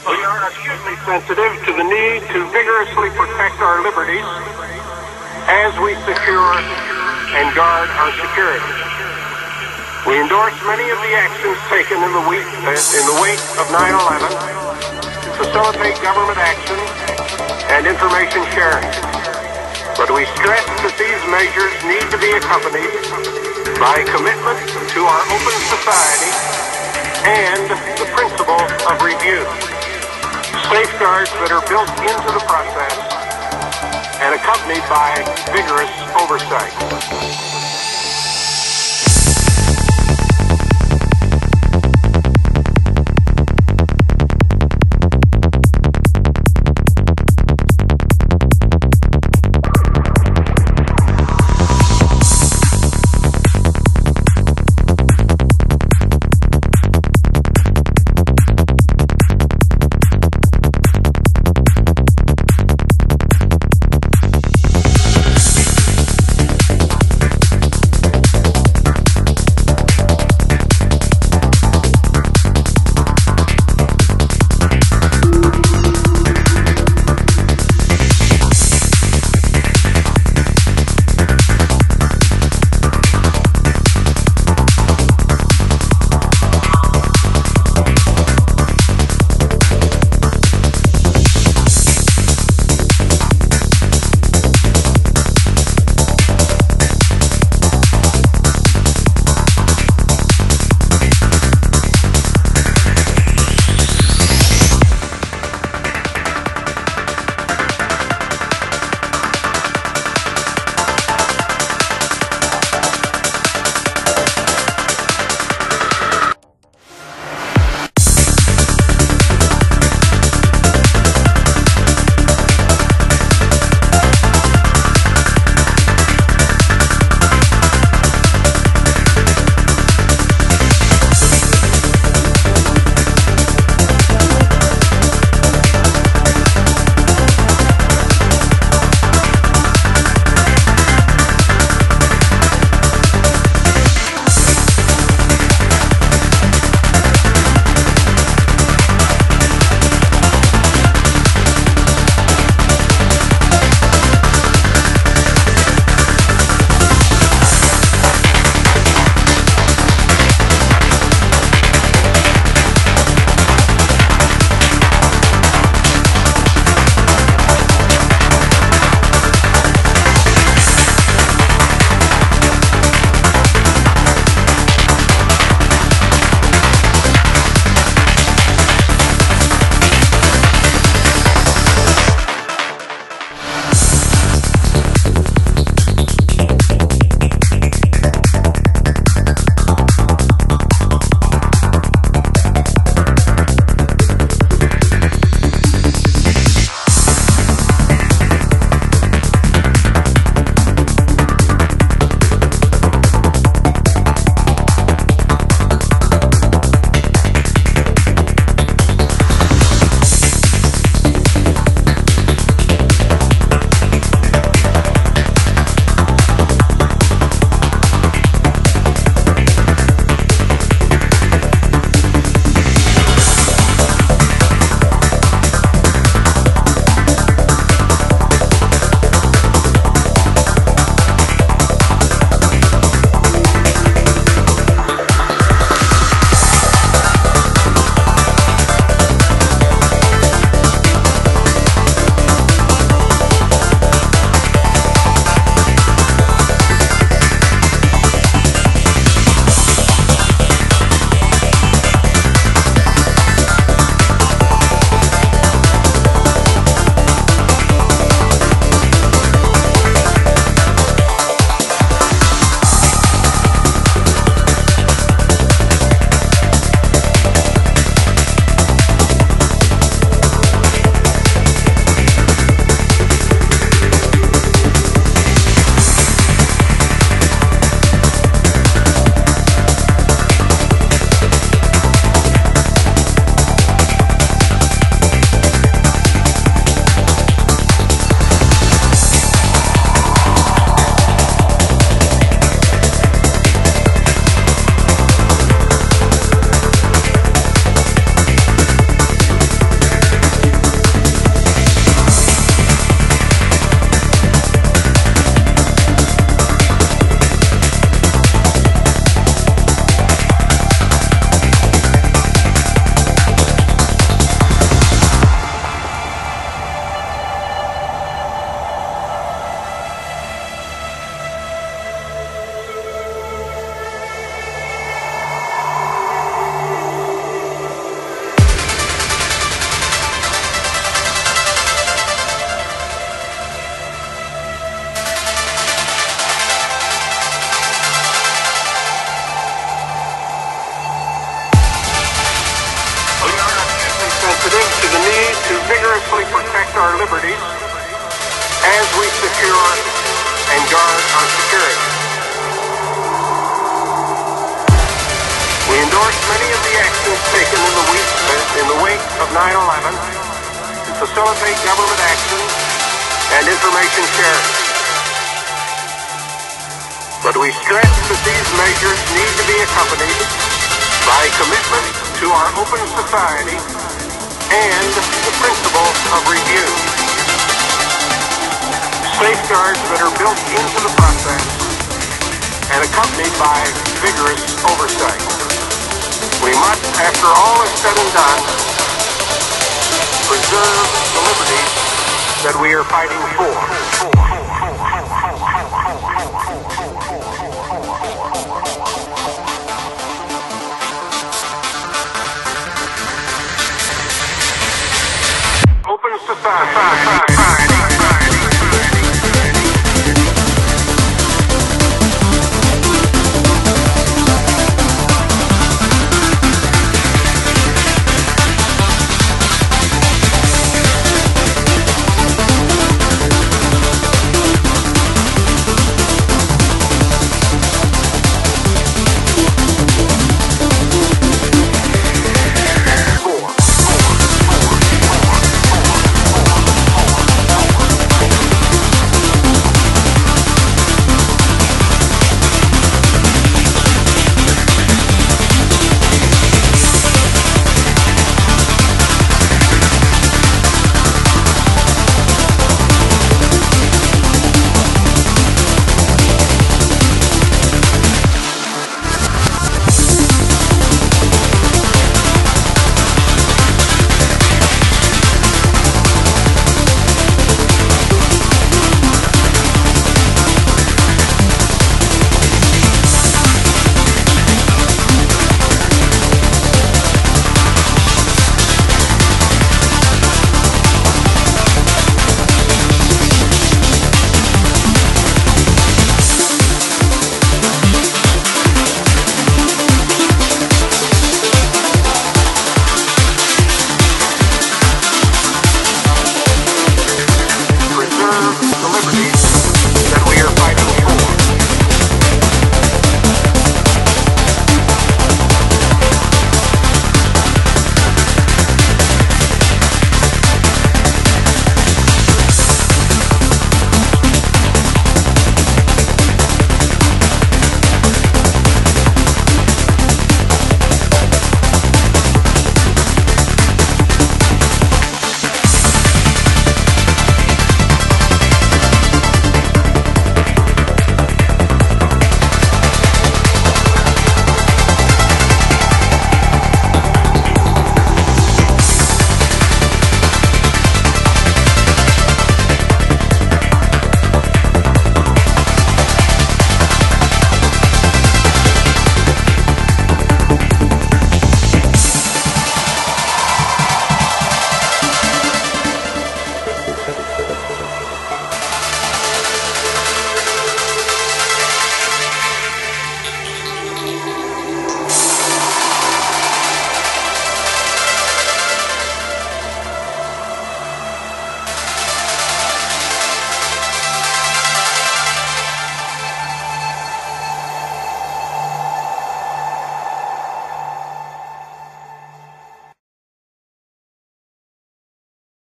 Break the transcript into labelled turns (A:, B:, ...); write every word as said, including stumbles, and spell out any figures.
A: We are acutely sensitive to the need to vigorously protect our liberties as we secure and guard our security. We endorse many of the actions taken in the week uh, in the wake of nine eleven to facilitate government action and information sharing. But we stress that these measures need to be accompanied by a commitment to our open society and the principle of review, safeguards that are built into the process and accompanied by vigorous oversight. vigorously protect our liberties as we secure and guard our security. We endorse many of the actions taken in the week, in the wake of nine eleven to facilitate government action and information sharing. But we stress that these measures need to be accompanied by commitment to our open society and the principle of review. Safeguards that are built into the process and accompanied by vigorous oversight. We must, after all is said and done, preserve the liberties that we are fighting for. Open society.